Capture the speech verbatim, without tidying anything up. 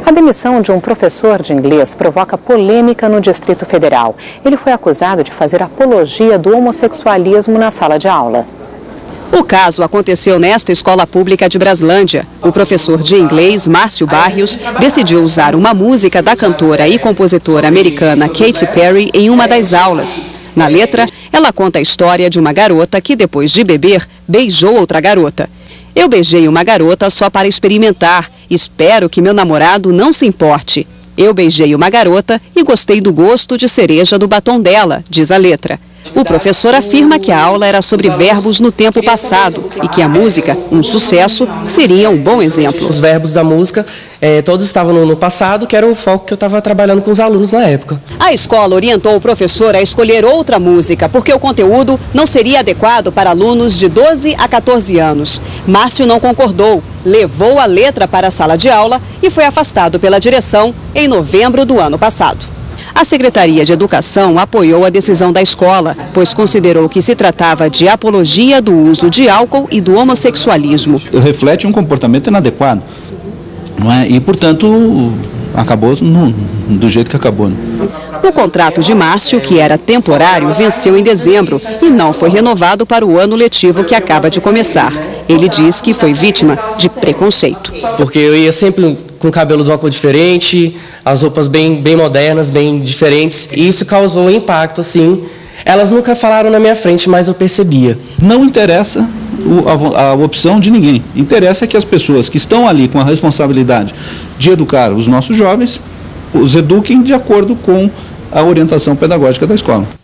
A demissão de um professor de inglês provoca polêmica no Distrito Federal. Ele foi acusado de fazer apologia do homossexualismo na sala de aula. O caso aconteceu nesta escola pública de Braslândia. O professor de inglês, Márcio Barrios, decidiu usar uma música da cantora e compositora americana Katy Perry em uma das aulas. Na letra, ela conta a história de uma garota que, depois de beber, beijou outra garota. Eu beijei uma garota só para experimentar. Espero que meu namorado não se importe. Eu beijei uma garota e gostei do gosto de cereja do batom dela, diz a letra. O professor afirma que a aula era sobre verbos no tempo passado e que a música, um sucesso, seria um bom exemplo. Os verbos da música, eh, todos estavam no, no passado, que era o foco que eu estava trabalhando com os alunos na época. A escola orientou o professor a escolher outra música, porque o conteúdo não seria adequado para alunos de doze a quatorze anos. Márcio não concordou, levou a letra para a sala de aula e foi afastado pela direção em novembro do ano passado. A Secretaria de Educação apoiou a decisão da escola, pois considerou que se tratava de apologia do uso de álcool e do homossexualismo. Reflete um comportamento inadequado, não é? E, portanto, acabou no, do jeito que acabou. Né? O contrato de Márcio, que era temporário, venceu em dezembro e não foi renovado para o ano letivo que acaba de começar. Ele diz que foi vítima de preconceito. Porque eu ia sempre com cabelo de uma cor diferente, as roupas bem, bem modernas, bem diferentes, e isso causou impacto, assim. Elas nunca falaram na minha frente, mas eu percebia. Não interessa a, a opção de ninguém. Interessa que as pessoas que estão ali com a responsabilidade de educar os nossos jovens, os eduquem de acordo com a orientação pedagógica da escola.